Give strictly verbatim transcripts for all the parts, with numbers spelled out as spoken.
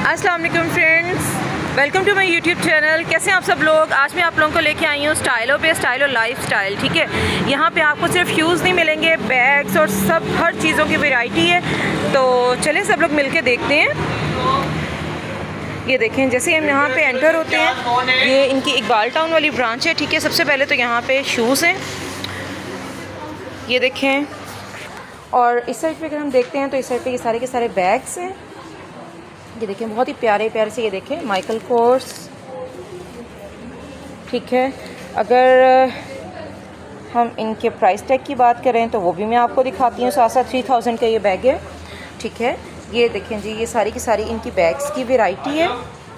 अस्सलाम वालेकुम friends, welcome to my YouTube channel. कैसे हैं आप सब लोग। आज मैं आप लोगों को लेके आई हूँ स्टाइलो पे, स्टाइलो लाइफ स्टाइल। ठीक है, यहाँ पे आपको सिर्फ शूज़ नहीं मिलेंगे, बैग्स और सब हर चीज़ों की वैरायटी है। तो चलें सब लोग मिलके देखते हैं। ये देखें, जैसे हम यहाँ पे एंटर होते हैं, ये इनकी इकबाल टाउन वाली ब्रांच है। ठीक है, सबसे पहले तो यहाँ पे शूज़ हैं, ये देखें। और इस साइड पे अगर हम देखते हैं तो इस साइड पे ये सारे के सारे बैग्स हैं। ये देखें, बहुत ही प्यारे प्यारे से, ये देखें माइकल कोर्स। ठीक है, अगर हम इनके प्राइस टैग की बात करें तो वो भी मैं आपको दिखाती हूँ। साथ साथ थ्री थाउजेंड का ये बैग है। ठीक है, ये देखें जी, ये सारी की सारी इनकी बैग्स की वैरायटी है।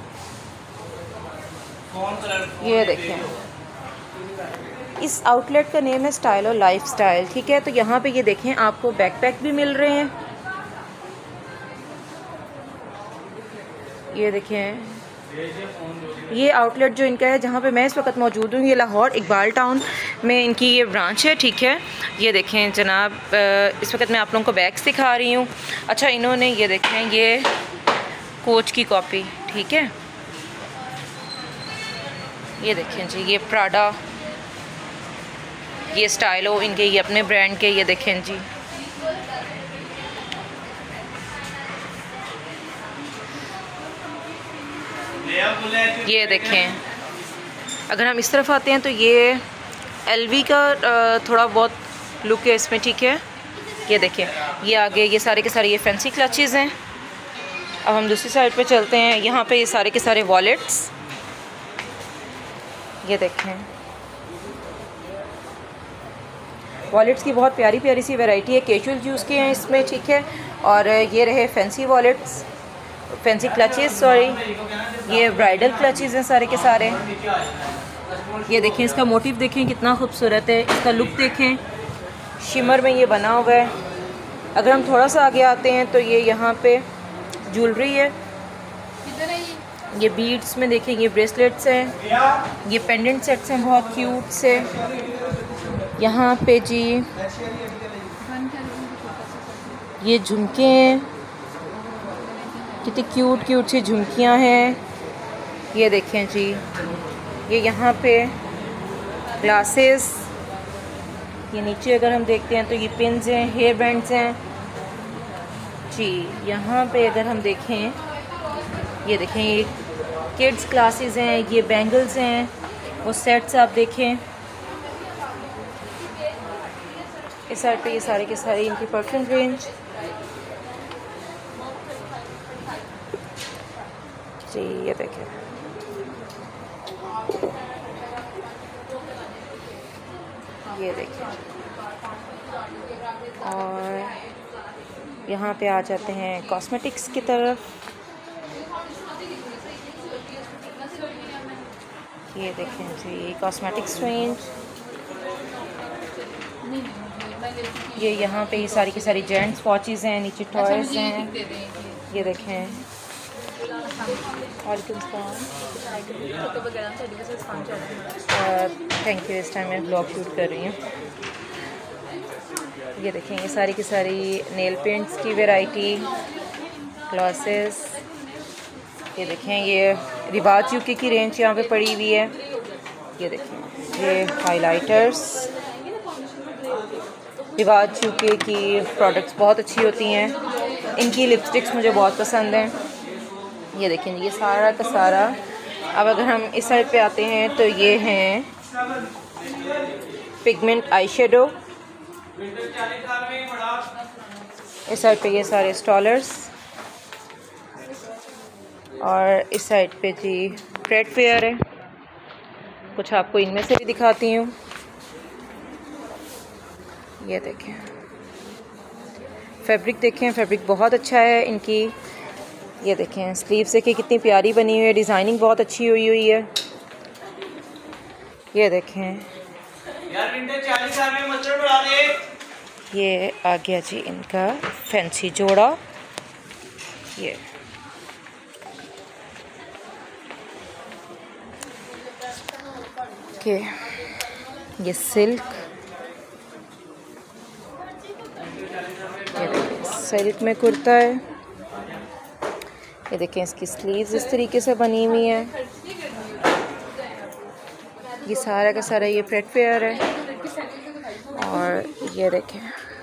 ये देखें, इस आउटलेट का नेम है स्टाइलो लाइफ स्टाइल। ठीक है, तो यहाँ पे ये देखें आपको बैकपैक भी मिल रहे हैं। ये देखें, ये आउटलेट जो इनका है, जहाँ पे मैं इस वक्त मौजूद हूँ, ये लाहौर इकबाल टाउन में इनकी ये ब्रांच है। ठीक है, ये देखें जनाब, इस वक्त मैं आप लोगों को बैग्स दिखा रही हूँ। अच्छा, इन्होंने ये देखें, ये कोच की कॉपी। ठीक है, ये देखें जी, ये प्राडा, ये स्टाइलो, इनके ये अपने ब्रांड के। ये देखें जी, ये देखें। अगर हम इस तरफ आते हैं तो ये एलवी का थोड़ा बहुत लुक है इसमें। ठीक है, ये देखें, ये आगे ये सारे के सारे ये फैंसी क्लचेज़ हैं। अब हम दूसरी साइड पे चलते हैं, यहाँ पे ये सारे के सारे वॉलेट्स। ये देखें, वॉलेट्स की बहुत प्यारी प्यारी सी वैरायटी है। कैजुअल यूज़ के हैं इसमें। ठीक है, और ये रहे fancy wallets, fancy clutches, sorry, ये ब्राइडल क्लचेस हैं सारे के सारे। ये देखें, इसका मोटिव देखें कितना खूबसूरत है, इसका लुक देखें, शिमर में ये बना हुआ है। अगर हम थोड़ा सा आगे आते हैं तो ये यहाँ पे ज्वेलरी है। ये बीड्स में देखें, ये ब्रेसलेट्स हैं, ये पेंडेंट सेट्स हैं बहुत क्यूट से। यहाँ पे जी ये झुमके हैं, कितनी क्यूट क्यूट सी झुमकियाँ हैं। ये देखें जी, ये यहाँ पे ग्लासेस। ये नीचे अगर हम देखते हैं तो ये पिन्स हैं, हेयर बैंड्स हैं जी। यहाँ पे अगर हम देखें, ये देखें, ये किड्स ग्लासेस हैं, ये बैंगल्स हैं, वो सेट्स आप देखें। इस साइड पे ये सारे के सारे इनकी परफ्यूम रेंज जी। ये देखें, ये देखें। और यहाँ पे आ जाते हैं कॉस्मेटिक्स की तरफ। ये देखें जी, कॉस्मेटिक्स रेंज। ये यहाँ पे ये सारी की सारी जेंट्स वॉचेज़ हैं, नीचे टॉयज़ हैं। ये देखें, थैंक यू। इस टाइम मैं ब्लॉग शूट कर रही हूँ। ये देखें, ये सारी की सारी नेल पेंट्स की वैरायटी, ग्लासेस। ये देखें, ये रिवाज यूके की रेंज यहाँ पे पड़ी हुई है। ये देखें, ये हाइलाइटर्स, रिवाज यूके की प्रोडक्ट्स बहुत अच्छी होती हैं। इनकी लिपस्टिक्स मुझे बहुत पसंद हैं। ये देखें, ये सारा का सारा। अब अगर हम इस साइड पे आते हैं तो ये हैं पिगमेंट आई शेडो। इस साइड पे ये सारे स्टॉलर्स, और इस साइड पे जी थ्रेड फेयर है। कुछ आपको इनमें से भी दिखाती हूँ। ये देखें, फैब्रिक देखें, फैब्रिक बहुत अच्छा है इनकी। ये देखें, स्लीव्स देखिए कितनी प्यारी बनी हुई है, डिज़ाइनिंग बहुत अच्छी हुई हुई है। ये देखें, ये आ गया जी इनका फैंसी जोड़ा। ये के ये सिल्क, ये सिल्क में कुर्ता है। ये देखें, इसकी स्लीव्स इस तरीके से बनी हुई है। ये सारा का सारा ये फ्रेट फेयर है। और ये देखें,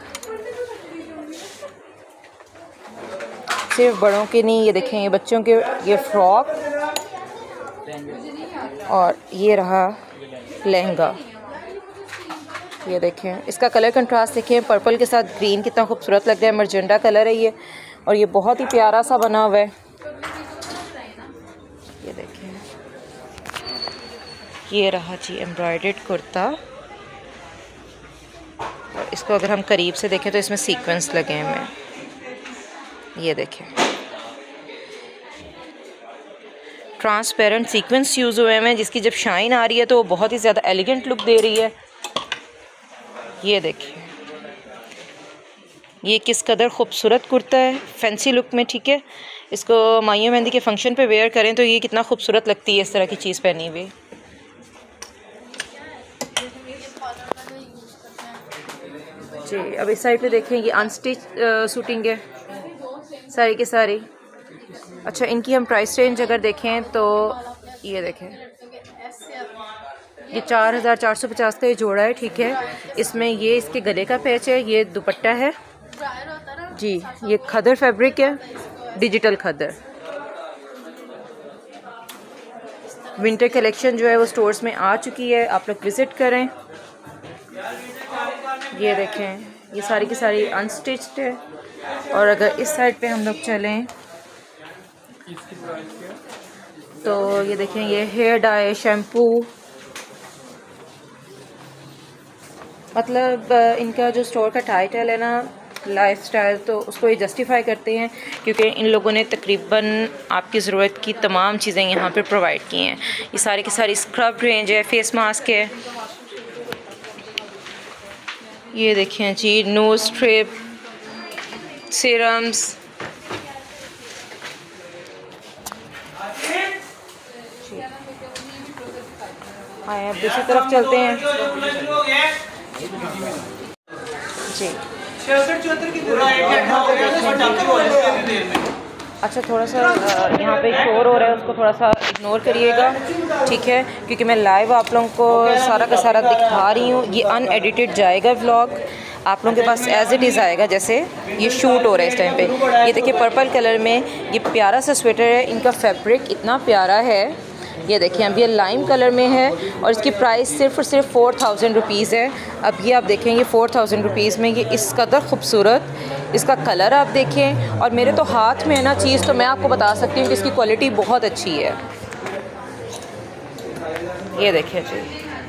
सिर्फ बड़ों के नहीं, ये देखें, ये बच्चों के, ये फ्रॉक और ये रहा लहंगा। ये देखें, इसका कलर कंट्रास्ट देखें, पर्पल के साथ ग्रीन कितना खूबसूरत लग रहा है। मर्जेंडा कलर है ये, और ये बहुत ही प्यारा सा बना हुआ है। ये देखें, ये रहा जी एम्ब्रॉयडर्ड कुर्ता। और इसको अगर हम करीब से देखें तो इसमें सीक्वेंस लगे हैं। ये देखें, ट्रांसपेरेंट सीक्वेंस यूज़ हुए हैं, जिसकी जब शाइन आ रही है तो वो बहुत ही ज़्यादा एलिगेंट लुक दे रही है। ये देखिए, ये किस कदर खूबसूरत कुर्ता है, फैंसी लुक में। ठीक है, इसको माहिया मेहंदी के फंक्शन पे वेयर करें तो ये कितना खूबसूरत लगती है इस तरह की चीज़ पहनी हुई। जी, अब इस साइड पे देखें, ये अनस्टिच सूटिंग है सारी की सारी। अच्छा, इनकी हम प्राइस रेंज अगर देखें तो ये देखें, ये चार हज़ार चार सौ पचास का ये जोड़ा है। ठीक है, इसमें ये इसके गले का पैच है, ये दुपट्टा है जी, ये खदर फैब्रिक है, डिजिटल खदर। विंटर कलेक्शन जो है वो स्टोर्स में आ चुकी है, आप लोग विज़िट करें। ये देखें, ये सारी की सारी अनस्टिच्ड है। और अगर इस साइड पे हम लोग चलें तो ये देखें, ये हेयर डाई शैम्पू, मतलब इनका जो स्टोर का टाइटल है ना, लाइफस्टाइल, तो उसको ये जस्टिफाई करते हैं क्योंकि इन लोगों ने तकरीबन आपकी ज़रूरत की तमाम चीज़ें यहाँ पे प्रोवाइड की हैं। ये सारी की सारी स्क्रब रेंज है, फेस मास्क है। ये देखें जी, नोज स्ट्रिप, सीरम्स। आए अब दूसरी तरफ चलते हैं जी। अच्छा, थोड़ा सा यहाँ पे शोर हो रहा है, उसको थोड़ा सा इग्नोर करिएगा। ठीक है, क्योंकि मैं लाइव आप लोगों को सारा का सारा दिखा रही हूँ। ये अनएडिटेड जाएगा व्लॉग, आप लोगों के पास एज इट इज़ आएगा जैसे ये शूट हो रहा है इस टाइम पे। ये देखिए, पर्पल कलर में ये प्यारा सा स्वेटर है, इनका फैब्रिक इतना प्यारा है। ये देखिए, अब ये लाइम कलर में है और इसकी प्राइस सिर्फ और सिर्फ फोर थाउजेंड रुपीज़ है। अब ये आप देखेंगे फोर थाउजेंड रुपीज़ में ये इस कदर खूबसूरत, इसका कलर आप देखें। और मेरे तो हाथ में है ना चीज़, तो मैं आपको बता सकती हूँ कि इसकी क्वालिटी बहुत अच्छी है। ये देखिए जी,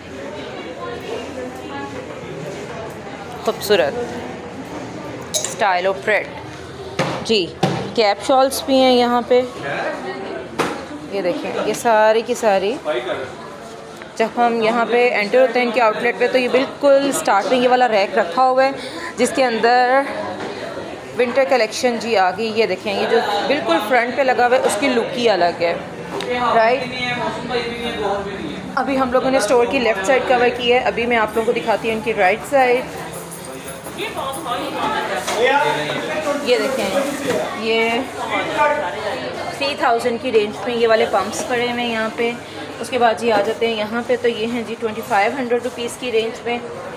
खूबसूरत स्टाइल ऑफ प्रिंट जी। कैप शॉल्स भी हैं यहाँ पे। ये देखें, ये सारी की सारी, जब हम यहाँ पे एंटर होते हैं इनके आउटलेट पे तो ये बिल्कुल स्टार्ट में ये वाला रैक रखा हुआ है जिसके अंदर विंटर कलेक्शन जी आ गई। ये देखें, ये जो बिल्कुल फ्रंट पे लगा हुआ है उसकी लुक ही अलग है, राइट। अभी हम लोगों ने स्टोर की लेफ़्ट साइड कवर की है, अभी मैं आप लोगों को दिखाती हूँ इनकी राइट साइड। ये देखें, ये थ्री थाउजेंड की रेंज में ये वाले पम्प्स पड़े हुए हैं यहाँ पे। उसके बाद जी आ जाते हैं यहाँ पे, तो ये हैं जी ट्वेंटी फाइव हंड्रेड रुपीज़ की रेंज में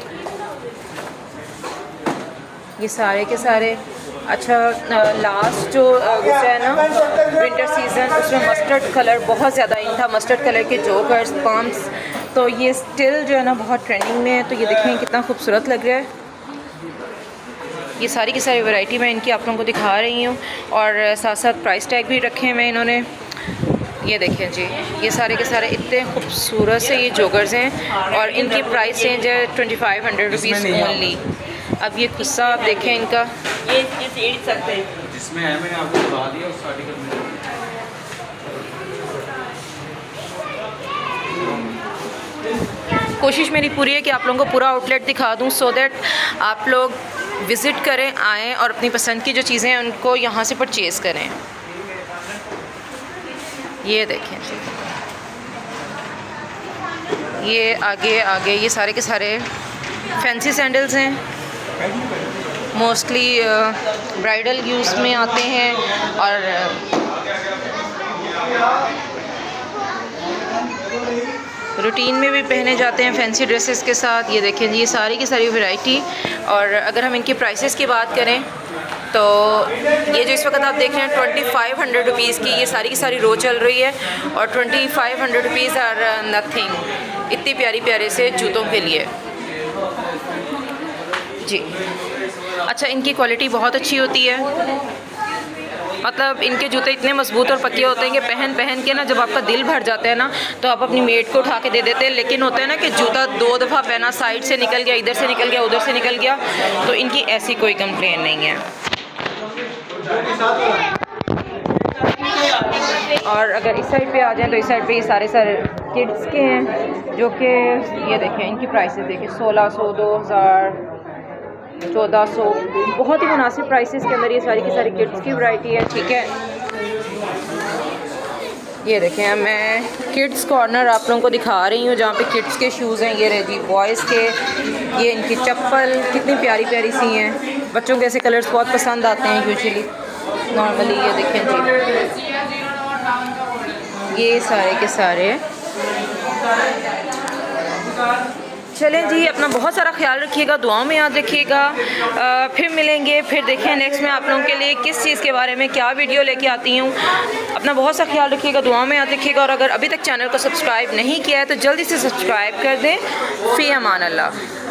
ये सारे के सारे। अच्छा, लास्ट जो गुजरा है ना विंटर सीज़न, उसमें मस्टर्ड कलर बहुत ज़्यादा इन था, मस्टर्ड कलर के जोकर्स, पम्प्स, तो ये स्टिल जो है ना बहुत ट्रेंडिंग में है। तो ये देखें कितना खूबसूरत लग रहा है। ये सारी की सारी वैरायटी मैं इनकी आप लोगों को दिखा रही हूँ और साथ साथ प्राइस टैग भी रखे हैं इन्होंने। ये देखें जी, ये सारे के सारे इतने खूबसूरत से ये जोगर्स हैं और इनकी प्राइस रेंज है twenty five hundred rupees only. अब ये गुस्सा आप देखें इनका, ये एड़ सकते हैं जिसमें है, मैंने आपको बता दिया उस आर्टिकल में। कोशिश मेरी पूरी है कि आप लोगों को पूरा आउटलेट दिखा दूं सो दैट आप लोग विज़िट करें, आएँ और अपनी पसंद की जो चीज़ें हैं उनको यहाँ से परचेज़ करें। ये देखें, ये आगे आगे ये सारे के सारे फैंसी सैंडल्स हैं, मोस्टली ब्राइडल यूज़ में आते हैं और रूटीन में भी पहने जाते हैं फैंसी ड्रेसेस के साथ। ये देखें जी, ये सारी की सारी वैरायटी। और अगर हम इनकी प्राइसेस की बात करें तो ये जो इस वक्त आप देख रहे हैं ट्वेंटी फाइव हंड्रेड रुपीज़ की ये सारी की सारी रो चल रही है। और twenty five hundred rupees are nothing इतनी प्यारी प्यारे से जूतों के लिए जी। अच्छा, इनकी क्वालिटी बहुत अच्छी होती है, मतलब इनके जूते इतने मजबूत और पक्के होते हैं कि पहन पहन के ना जब आपका दिल भर जाता है ना तो आप अपनी मेट को उठा के दे देते हैं। लेकिन होता है ना कि जूता दो दफ़ा पहना, साइड से निकल गया, इधर से निकल गया, उधर से निकल गया, तो इनकी ऐसी कोई कंप्लेन नहीं है। और अगर इस साइड पे आ जाएं तो इस साइड पे ये सारे सारे किड्स के हैं, जो कि ये देखें इनकी प्राइसेस देखें, सोलह सौ, दो हज़ार, चौदह सौ, बहुत ही मुनासिब प्राइसेस के अंदर ये सारी की सारी किड्स की वैरायटी है। ठीक है, ये देखें मैं किड्स कॉर्नर आप लोगों को दिखा रही हूँ जहाँ पे किड्स के शूज़ हैं। ये रहे जी बॉयज़ के, ये इनकी चप्पल कितनी प्यारी प्यारी सी हैं। बच्चों के ऐसे कलर्स बहुत पसंद आते हैं यूजुअली नॉर्मली। ये देखें जी, ये सारे के सारे। चलें जी, अपना बहुत सारा ख्याल रखिएगा, दुआओं में याद रखिएगा। फिर मिलेंगे, फिर देखें नेक्स्ट में आप लोगों के लिए किस चीज़ के बारे में क्या वीडियो लेके आती हूँ। अपना बहुत सा ख्याल रखिएगा, दुआओं में याद रखिएगा। और अगर अभी तक चैनल को सब्सक्राइब नहीं किया है तो जल्दी से सब्सक्राइब कर दें। फ़ी अमान अल्लाह।